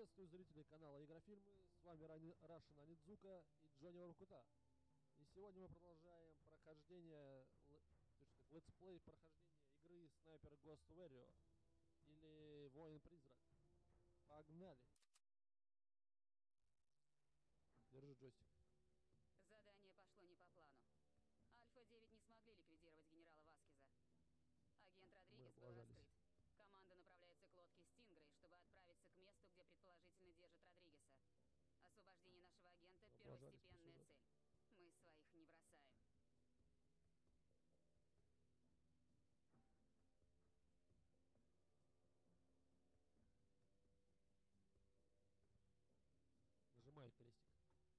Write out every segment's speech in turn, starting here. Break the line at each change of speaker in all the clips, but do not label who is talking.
Приветствую зрителей канала Игрофильмы, с вами Рашин Анидзука и Джонни Воркута. И сегодня мы продолжаем прохождение, летсплей прохождения игры Sniper Ghost Warrior или Воин-призрак. Погнали! Держи джойстик.
Задание пошло не по плану. Альфа-9 не смогли ликвидировать генерала Васкиза. Агент
Мы
Родригес был
облажались.
раскрыт. Команда направляется к лодке Стингрей, чтобы отправиться к месту, где предположительно держат Родригеса. Освобождение нашего агента –
Мы облажались по
первостепенная
сюжету.
цель. Мы своих не бросаем.
Нажимаю крестик.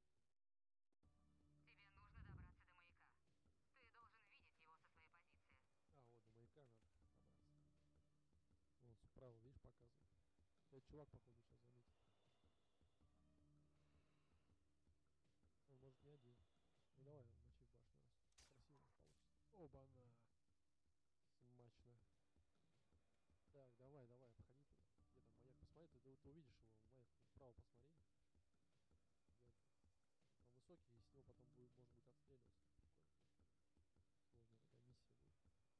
Тебе нужно добраться до маяка. Ты должен видеть его со своей позиции.
А, вот до маяка надо добраться. Вон справа, видишь, показывает. Этот чувак, походу, сейчас заметит. Он может не один. Ну давай, мочи в башню раз. Красиво получится. Оба-на! Смачно. Так, давай, обходи туда. Где там маяк? Посмотри, ты увидишь его. Маяк вправо посмотри. Где он там высокий, и с него потом можно будет отстреливаться. Прикольно. Сложная такая миссия будет.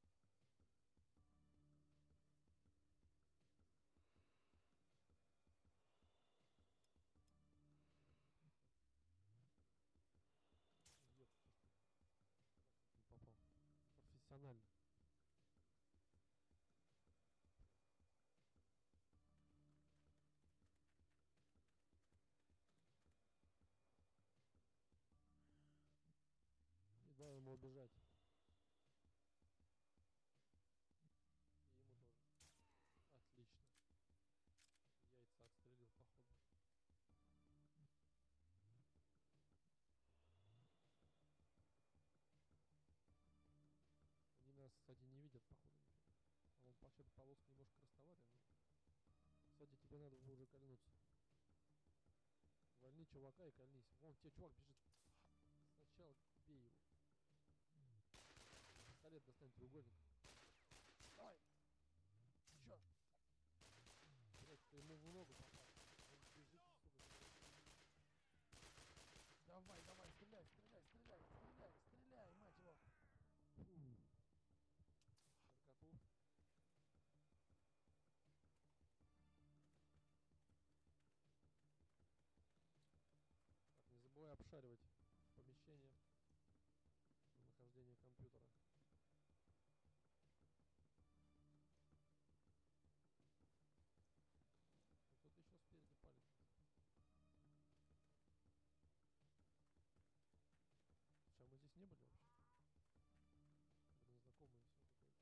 Ёптись ты. Как я не попал? Профессионально. И дай ему убежать. И ему тоже. Отлично. Яйца отстрелил, походу. Они нас, кстати, не видят, походу, нифига. А вон вообще-то полоска немножко красноватая, но... Кстати, тебе надо бы уже кольнуться. Вольни чувака и кольнись. Вон тебе чувак бежит. Сначала бей его. Пистолет достань, треугольник. Давай! Чё? Блять, ты ему в ногу попал. Он бежит, сука. Давай, стреляй, мать его. Фу. Наркоту. Так, не забывай обшаривать помещение на нахождение компьютера. Ну, кто-то еще спереди палит. Слушай, а мы здесь не были вообще? Блин, знакомые все какое-то.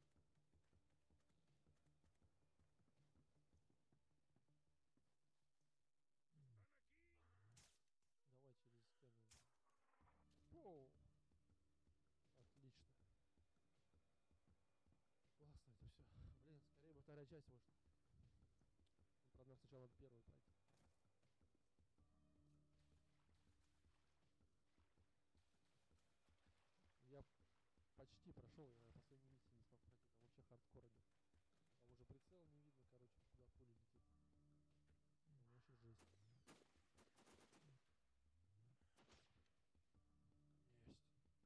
Давай через стену. Оу! Отлично. Классно это все. Блин, скорее бы вторая часть вышла. Ну, правда, нам сначала надо первую пройти. Я почти прошел, я на последней миссии не смог пройти. Там вообще хардкор идет. Там уже прицел не видно, короче, куда пуля летит. Там вообще жесть. Есть.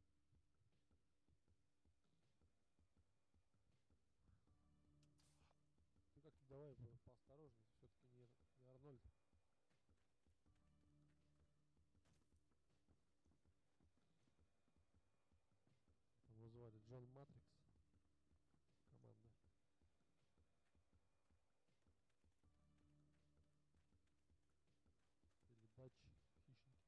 Ты как-то давай поосторожнее, все-таки не Арнольд. Там его звали Джон Матрикс. Команда. Или Батч Хищники.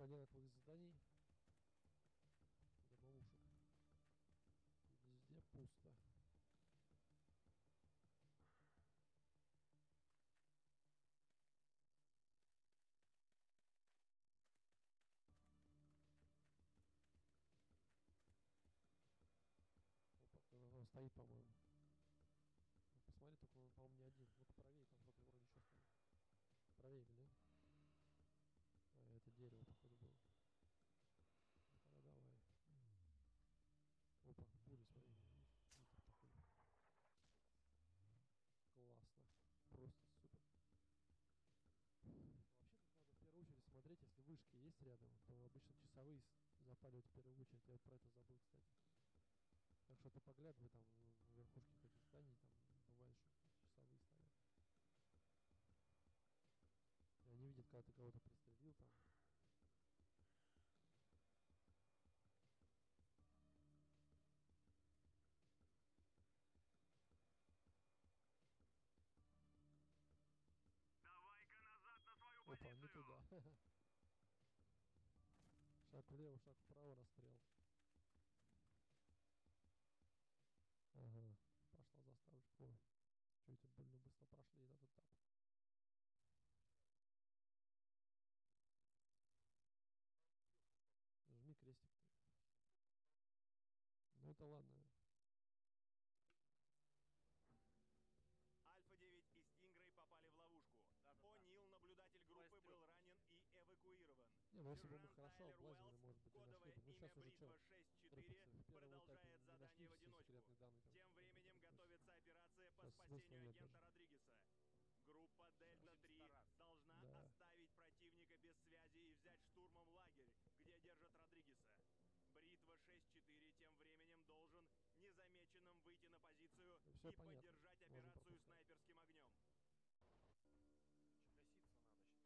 только одинаковых зданий. Домовушек. Везде пусто. Опа, он стоит, по-моему. Ну, посмотри, только он, по-моему, не один. Ну-ка правее, там кто-то вроде еще стоит. Правее, блин. А, это дерево, походу, было. Ну, тогда давай. Опа, пули, смотри. Литр, походу. Классно. Просто супер. Вообще тут надо в первую очередь смотреть, если вышки есть рядом, то обычно часовые запаливают в первую очередь. Я вот про это забыл, кстати. Так что ты поглядывай там в верхушках этих зданий, там бывает, что часовые стоят. И они видят, когда ты кого-то пристрелил там.
Давай-ка назад на свою
Опа, не
позицию!
туда. Шаг влево, шаг вправо, расстрел. Ага, пошла заставочка. Ой, что это больно быстро прошли этот этап. Жми крестик ты. Ну это ладно.
Альфа-9 и Стингрей попали в ловушку. О'Нил, наблюдатель группы, был ранен и эвакуирован.
Не, ну если бы мы
Сержант
хорошо
Тайлер
облазили,
Уэллс,
может быть, и нашли
кодовое
бы. Ну
имя
сейчас уже что,
Бритва-6-4,
в первом этапе
продолжает
не нашли
задание в
все
одиночку.
секретные данные там.
Тем временем
То есть
готовится операция по
сейчас смысла
спасению
нет
агента
даже.
Родригеса. Группа Дельта-3 должна
Да.
оставить противника без связи и взять штурмом лагерь, где держат Родригеса. Бритва 6-4 тем временем должен незамеченным выйти на позицию
Ну, все
и
понятно.
поддержать
Можно
операцию
пропускать.
снайперским огнем.
Коситься надо сейчас.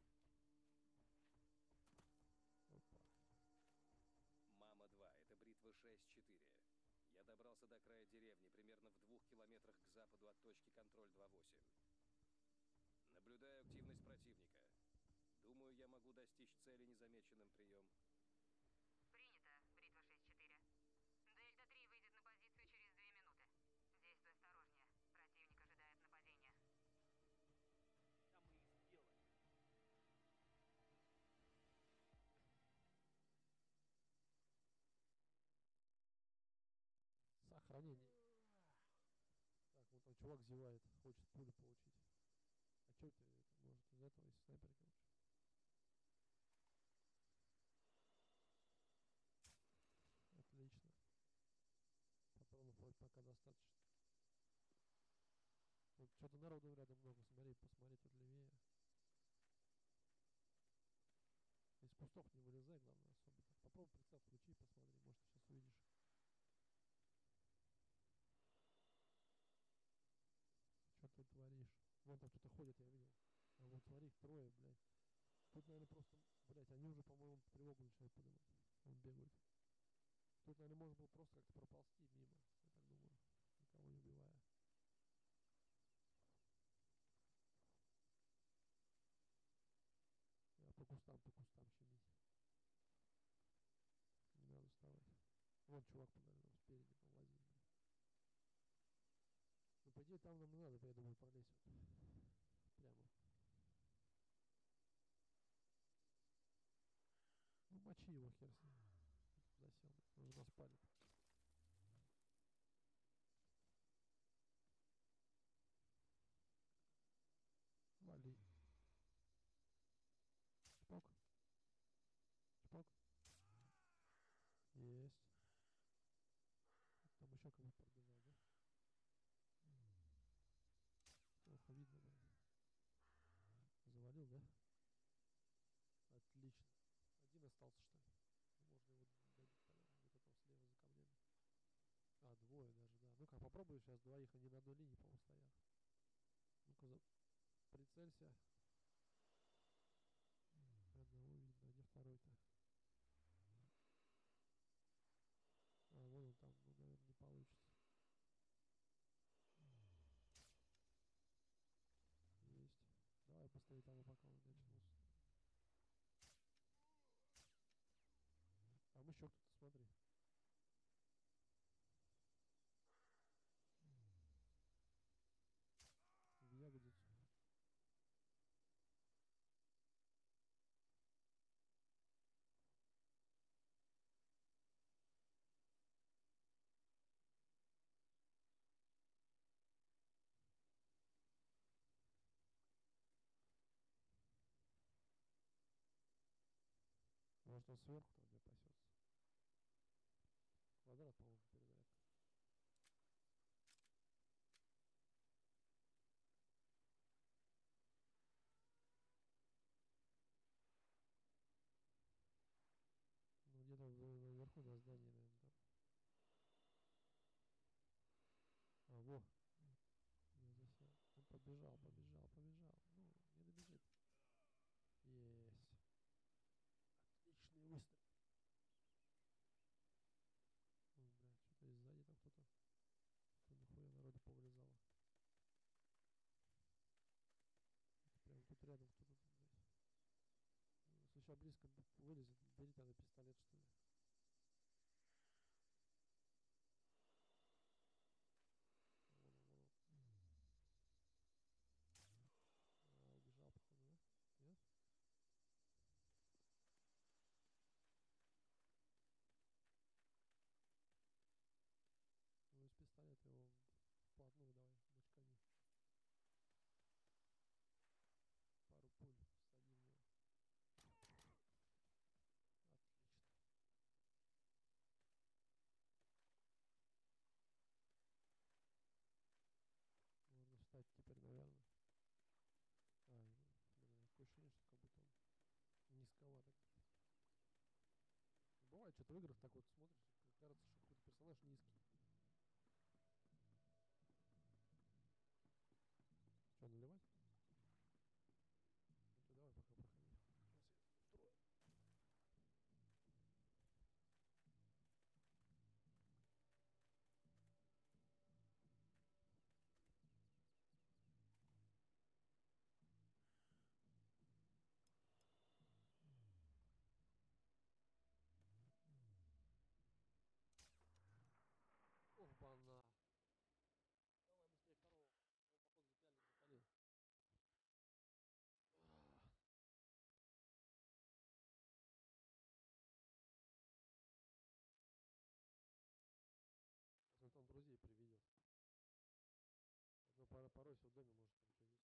Опа.
Мама-2, это Бритва 6-4. Я добрался до края деревни, примерно в 2 километрах к западу от точки контроль 2-8. Наблюдаю активность противника. Думаю, я могу достичь цели незамеченным прием.
Принято, Бритва 6-4. Дельта-3 выйдет на позицию через 2 минуты. Действуй осторожнее. Противник ожидает нападения.
Да мы и сделали.
Сохранение. Так, вот там чувак зевает, хочет пулю получить. А что ты это, может, из этого, из снайперки лучше? Отлично. Патронов вроде пока достаточно. Вот что-то народу рядом много, смотри, посмотри тут левее. Из кустов не вылезай, главное, особо так. Попробуй прицел включи и посмотри, может ты сейчас увидишь. Что ты творишь? Вон там кто-то ходит, я видел. А вот смотри, их трое, блядь. Тут, наверное, просто, блядь, они уже, по-моему, тревогу начинают поднимать. Он бегают. Тут, наверное, можно было просто как-то проползти мимо, я так думаю, никого не убивая. Да, по кустам щемить. Не надо вставать. Вон чувак подождал, спереди там лазит, блядь. Ну, по идее, там нам и надо, я думаю, пролезть вот. Прямо. Ну, мочи его, хер с ним. Засел, блядь. Он же нас палит. Вали. Чпок. Чпок. Есть. Там еще кого-то пробежал, да? Плохо видно, блядь. Завалил, да? Отлично. Один остался, что ли? Ну, можно его добить тогда. Где-то там слева за камнями. А, двое даже, да. Ну-ка, попробую сейчас двоих. Они на одной линии, по-моему, стоят. Ну-ка, прицелься. Одного видно. А где второй-то? А, вон он там. Ну, наверное, не получится. Есть. Давай быстрее того, пока он не очнулся. еще кто-то, смотри. В ягодицу. Может, он сверху тогда пасется. Квадрат, по-моему, перезарядка. Ну, где-то наверху на здании, наверное, там. А, во. Я засел. Он побежал, побежал, побежал. Ну, не добежит. Есть. Отличный выстрел. Ой, блядь, что-то и сзади там кто-то. Что нихуя народу повылезало. Это прям тут рядом кто-то тут, блядь. Если сейчас близко вылезет, бери тогда пистолет, что ли. Вон он, вон он. А, убежал, походу, да? Нет? Ну, из пистолета его вплотную давай, бочкани. Пару пуль всади в него. Отлично. Можно встать теперь, наверное. А, блин, такое ощущение, что как будто он низковато как-то. Бывает, что-то в играх так вот смотришь, и кажется, что какой-то персонаж низкий. Что, наливать? Ну ты давай пока проходи. Сейчас я устрою. Ох, бана. Давай быстрее второго. Он, походу, запялит, запалил. Сейчас он там друзей приведет. Вот, ну, поройся в доме, может, там что есть.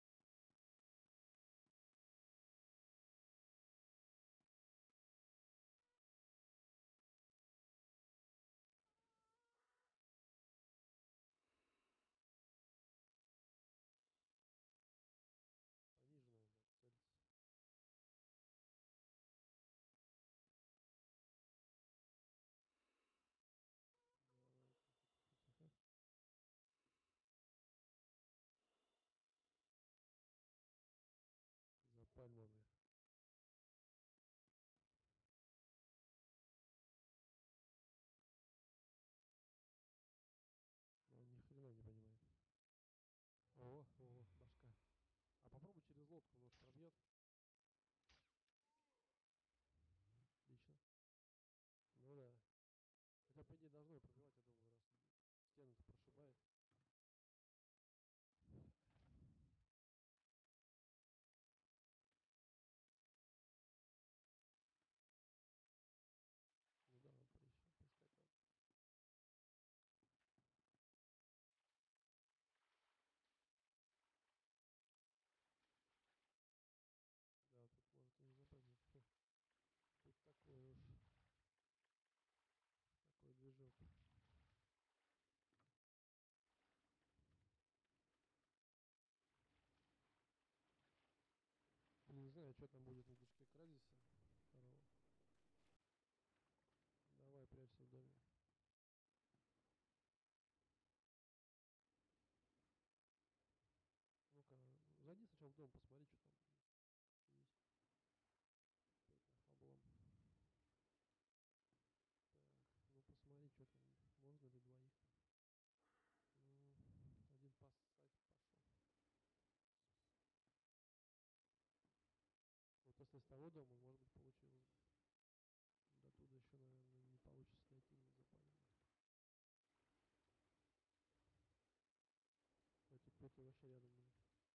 Пониже надо целиться. Давай, тихо, тихо, тихо. За пальмами. Но он ни хрена не понимает. О, башка. А попробуй через лодку, может пробьет. Отлично. Ну да. Хотя, по идее, должно и пробивать, я думаю, раз стену-то прошибает. Ну да, надо поискать надо. Да, тут может и не запрыгнуть. Тут такой уж, такой движок. Блин, не знаю, что там будет на движке Кразиса второго. Давай, прячься в доме. Ну-ка, зайди сначала в дом, посмотри, что там есть. Это облом. Так, ну посмотри, что там, можно ли двоих там. Ну, один поссать пошел. Вот если с того дома, может быть, получилось бы. До туда еще, наверное. Танки вообще рядом были.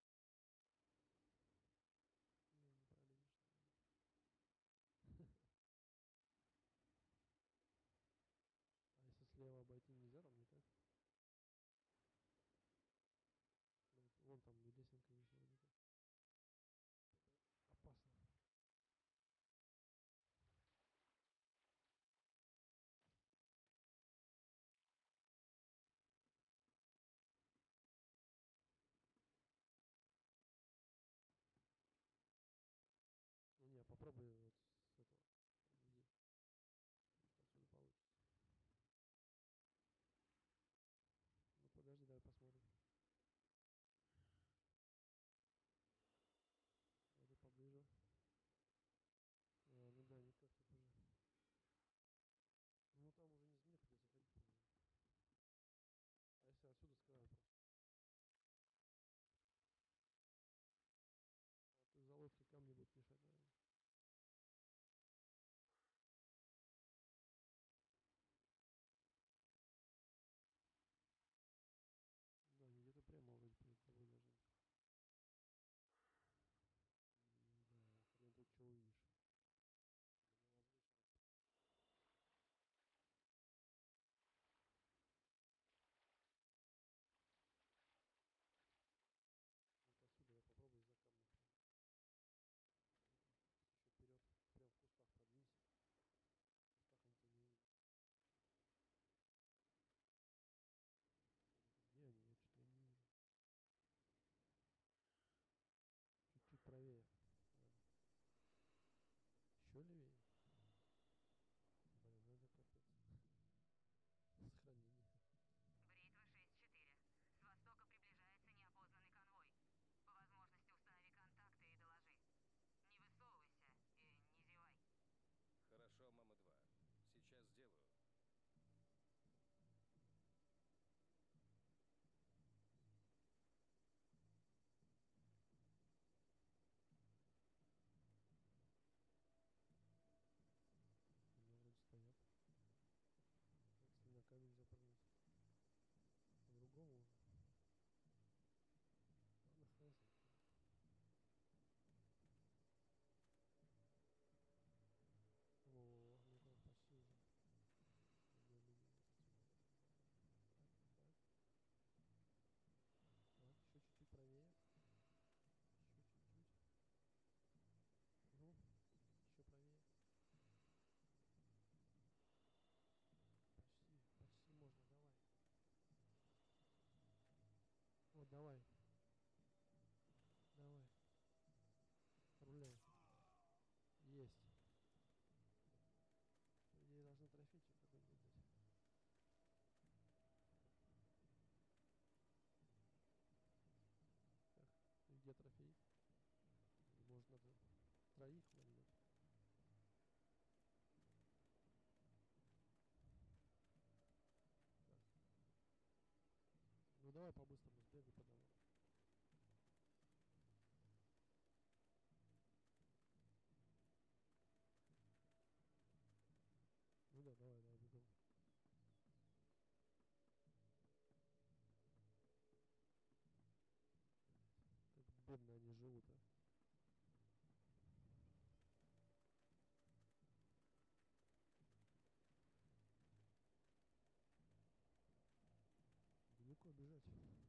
Не пролезешь, наверное. А если слева обойти нельзя, там никак? Ну, вот вон там и лесенка есть вроде как. Это опасно. Не, попробуй вот с этого. Иди. Может отсюда получится. Ну подожди, давай посмотрим. Давай поближе. А, ну да, никак тут уже. Ну там уже не придется ходить, по-моему. А если отсюда с краю просто? А ты залодки камни будут мешать, наверное. Да, они где-то прямо вроде перед тобой должны быть. Ну да, хрен тут что увидишь. Голова слышно. Вот отсюда я попробую за камнем прям. Ну-ка, чуть еще вперед. Прям в кустах продвинься. В кустах они тебя не увидят. Где они? Я что-то не вижу. Чуть-чуть правее. Надо. Еще левее. Блин, ну это капец. Сохранение.
Бритва 6-4. С востока приближается неопознанный конвой. По возможности установи контакты и доложи. Не высовывайся и не зевай.
Хорошо, Мама-2. Сейчас сделаю.
Они вроде стоят. Так, с ними камень запрыгнуть. По-другому уже. Ладно, хрен с ним. О, ну-ка, почти уже. Идем, идем вот отсюда. Так, так. Так, еще чуть-чуть правее. Еще чуть-чуть. Ну, еще правее. Почти, почти можно, давай. Вот, давай, давай. Руляй. Есть. По идее, должны трофейчик какой-нибудь дать. Так, и где трофей? Или может надо троих набьет? Так. Ну давай по-быстрому сбегай по дороге. Ну да, давай, давай, бегом. Как бедно они живут, а. Далеко бежать.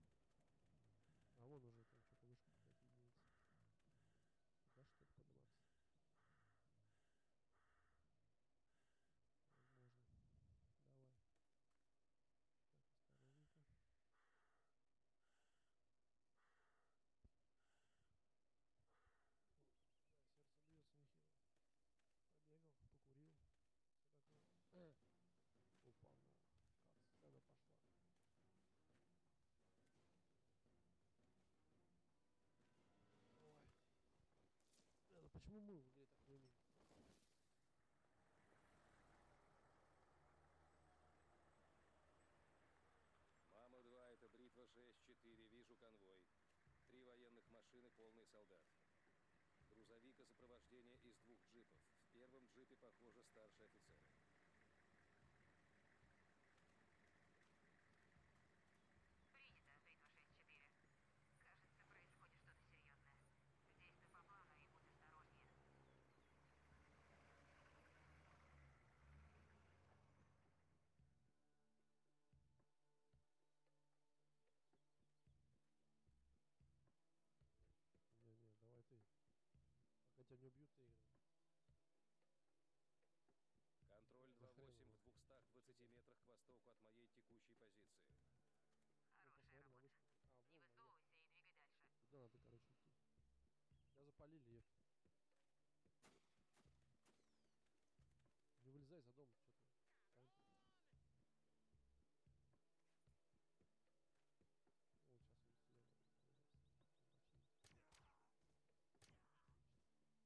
А вон уже там что-то вышка какая-то виднеется. Туда что ли подниматься? Возможно. Давай. Так, осторожненько. О, да, сердце бьется нехило. Побегал, покурил. Что такое? Упал на катсцена пошла. Давай. Это почему мы в игре так рулим?
Мама-2, это Бритва 6-4. Вижу конвой. 3 военных машины, полный солдат. Грузовик и сопровождение из 2 джипов. В первом джипе, похоже, старший офицер.
Принято, Бритва 6-4.
востоку от моей текущей позиции.
Ну,
Хорошая
посмотрим, а
работа.
вышка. А,
Не
вон моя.
высовывайся и двигай дальше.
Туда надо, короче, идти. Тебя запалили, ёпта. Не вылезай за дом, что ты. Станьте. Вот сейчас он сюда вылез. Собачий. Отлично.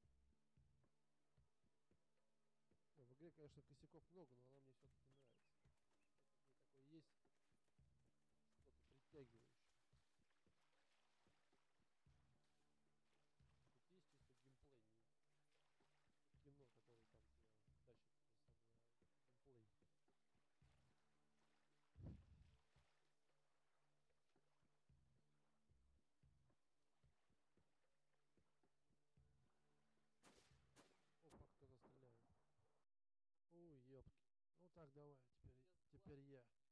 Не, в игре, конечно, косяков много, но она мне все-таки нравится. Что-то в ней такое есть. Что-то притягивающее. Тут есть чисто геймплей, не кино, которое там тебя тащит за собой, а геймплей. Опа, кто-то стреляет. Ой, ёпки. Ну так, давай, теперь я.